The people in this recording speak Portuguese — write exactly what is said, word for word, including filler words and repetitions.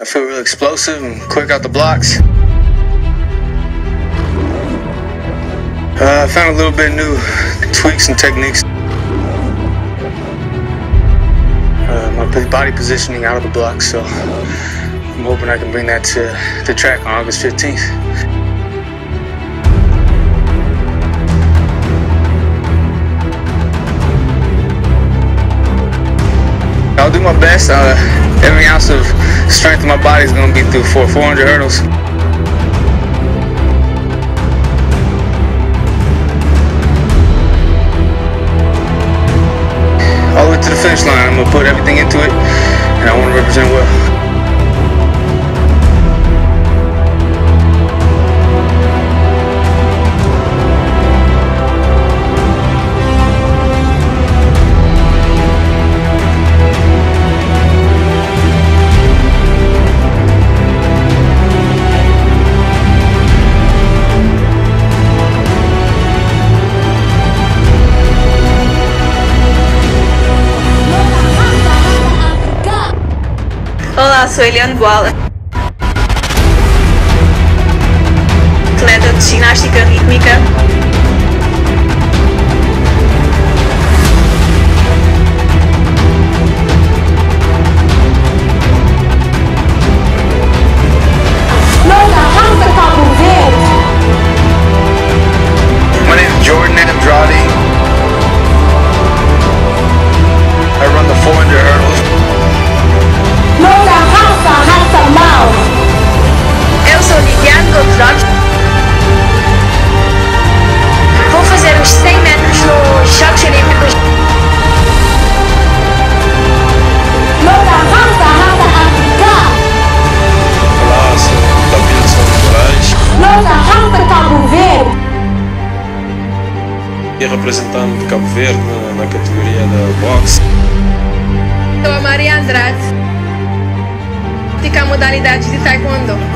I feel real explosive and quick out the blocks. Uh, I found a little bit new tweaks and techniques. Uh, my body positioning out of the blocks, so I'm hoping I can bring that to the track on August fifteenth. I'll do my best. Uh, every ounce of strength in my body is going to be through four hundred hurdles. All the way to the finish line. I'm going to put everything into it, and I want to represent well. Olá, sou Eliane Boala, atleta de ginástica rítmica. My name is Jordan Andrade. I run the four hundred hurdles. Eu sou Verdean. Vou fazer os cem metros nos Jogos Olímpicos. Olá, sou da Vila de São Cabo Verde. E representando de Cabo Verde na, na categoria da boxe. Sou a Maria Andrade. Pratico a modalidade de taekwondo.